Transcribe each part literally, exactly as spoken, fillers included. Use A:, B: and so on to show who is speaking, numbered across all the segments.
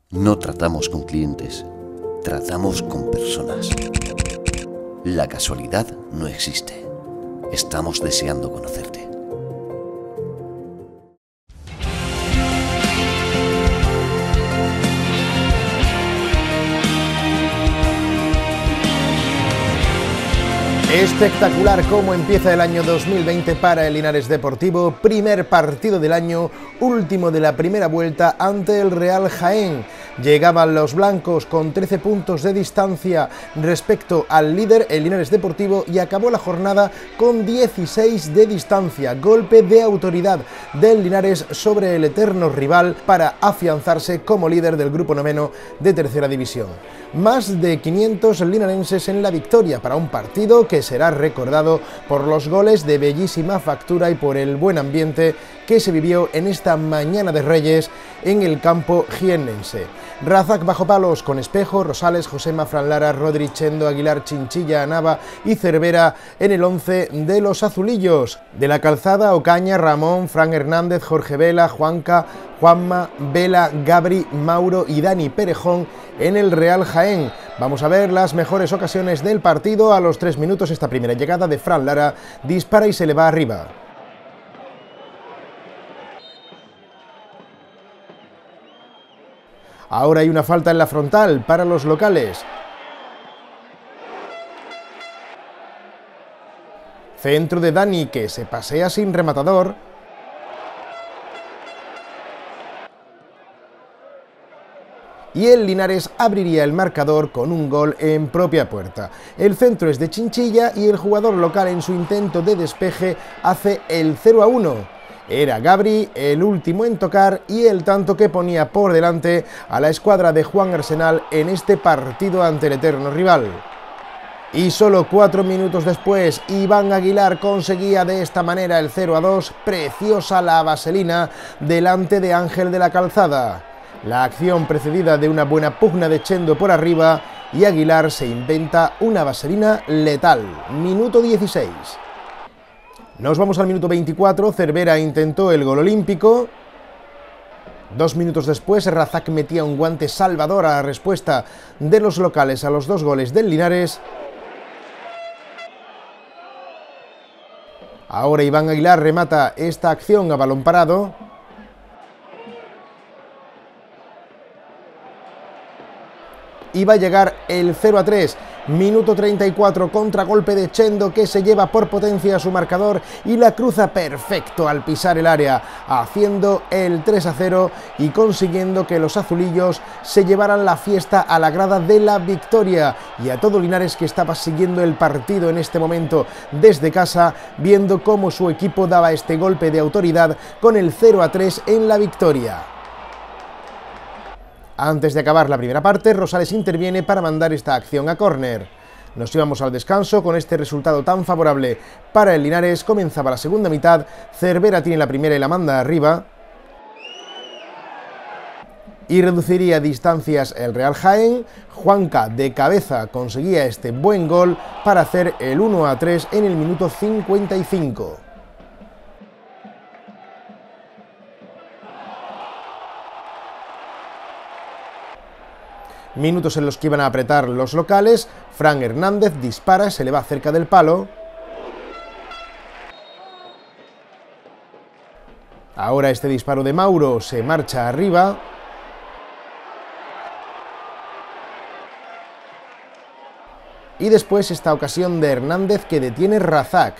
A: No tratamos con clientes, tratamos con personas. La casualidad no existe. Estamos deseando conocerte.
B: Espectacular cómo empieza el año dos mil veinte para el Linares Deportivo, primer partido del año, último de la primera vuelta ante el Real Jaén. Llegaban los blancos con trece puntos de distancia respecto al líder, el Linares Deportivo, y acabó la jornada con dieciséis de distancia. Golpe de autoridad del Linares sobre el eterno rival para afianzarse como líder del grupo noveno de tercera división. Más de quinientos linarenses en la victoria para un partido que será recordado por los goles de bellísima factura y por el buen ambiente que se vivió en esta mañana de Reyes en el campo jiennense. Razak bajo palos con Espejo, Rosales, Josema, Fran Lara, Rodri, Chendo, Aguilar, Chinchilla, Nava y Cervera en el once de los azulillos. De la Calzada, Ocaña, Ramón, Fran Hernández, Jorge Vela, Juanca, Juanma, Vela, Gabri, Mauro y Dani Perejón en el Real Jaén. Vamos a ver las mejores ocasiones del partido. A los tres minutos esta primera llegada de Fran Lara dispara y se le va arriba. Ahora hay una falta en la frontal para los locales. Centro de Dani que se pasea sin rematador. Y el Linares abriría el marcador con un gol en propia puerta. El centro es de Chinchilla y el jugador local en su intento de despeje hace el cero a uno. Era Gabri el último en tocar y el tanto que ponía por delante a la escuadra de Juan Arsenal en este partido ante el eterno rival. Y solo cuatro minutos después, Iván Aguilar conseguía de esta manera el cero a dos, preciosa la vaselina delante de Ángel de la Calzada. La acción precedida de una buena pugna de Chendo por arriba y Aguilar se inventa una vaselina letal. Minuto dieciséis. Nos vamos al minuto veinticuatro, Cervera intentó el gol olímpico. Dos minutos después, Razak metía un guante salvador a la respuesta de los locales a los dos goles del Linares. Ahora Iván Aguilar remata esta acción a balón parado. Y va a llegar el cero a tres, minuto treinta y cuatro, contragolpe de Chendo que se lleva por potencia a su marcador y la cruza perfecto al pisar el área, haciendo el tres a cero y consiguiendo que los azulillos se llevaran la fiesta a la grada de la victoria. Y a todo Linares que estaba siguiendo el partido en este momento desde casa, viendo cómo su equipo daba este golpe de autoridad con el cero a tres en la victoria. Antes de acabar la primera parte, Rosales interviene para mandar esta acción a córner. Nos íbamos al descanso con este resultado tan favorable para el Linares. Comenzaba la segunda mitad, Cervera tiene la primera y la manda arriba. Y reduciría distancias el Real Jaén. Juanca de cabeza conseguía este buen gol para hacer el uno a tres en el minuto cincuenta y cinco. Minutos en los que iban a apretar los locales. Fran Hernández dispara, se le va cerca del palo. Ahora este disparo de Mauro se marcha arriba. Y después esta ocasión de Hernández que detiene Razak.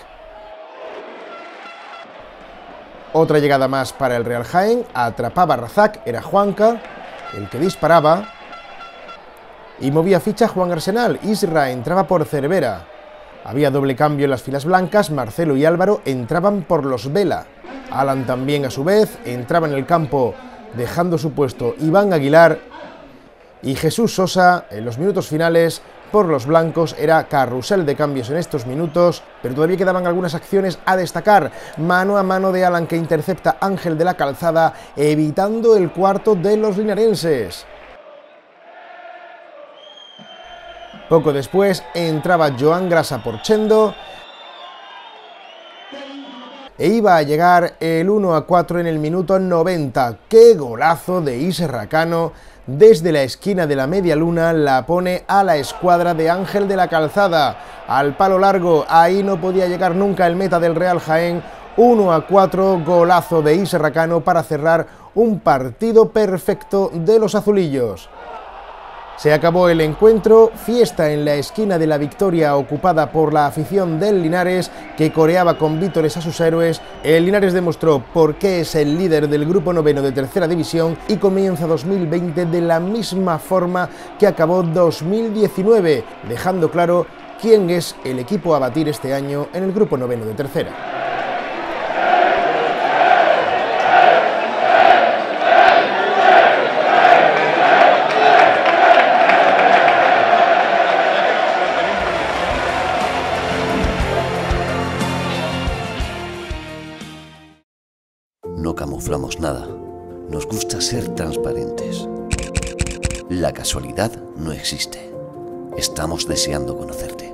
B: Otra llegada más para el Real Jaén. Atrapaba Razak, era Juanca el que disparaba. Y movía ficha Juan Arsenal. Isra entraba por Cervera. Había doble cambio en las filas blancas. Marcelo y Álvaro entraban por los Vela. Alan también a su vez entraba en el campo dejando su puesto Iván Aguilar. Y Jesús Sosa en los minutos finales por los blancos. Era carrusel de cambios en estos minutos, pero todavía quedaban algunas acciones a destacar. Mano a mano de Alan que intercepta Ángel de la Calzada, evitando el cuarto de los linarenses. Poco después entraba Joan Grasa por Chendo e iba a llegar el uno a cuatro en el minuto noventa. ¡Qué golazo de Isra Cano desde la esquina de la media luna la pone a la escuadra de Ángel de la Calzada. Al palo largo, ahí no podía llegar nunca el meta del Real Jaén. uno a cuatro, golazo de Iser Cano para cerrar un partido perfecto de los azulillos. Se acabó el encuentro, fiesta en la esquina de la Victoria ocupada por la afición del Linares, que coreaba con vítores a sus héroes. El Linares demostró por qué es el líder del grupo noveno de tercera división y comienza dos mil veinte de la misma forma que acabó dos mil diecinueve, dejando claro quién es el equipo a batir este año en el grupo noveno de tercera.
A: No camuflamos nada. Nos gusta ser transparentes. La casualidad no existe. Estamos deseando conocerte.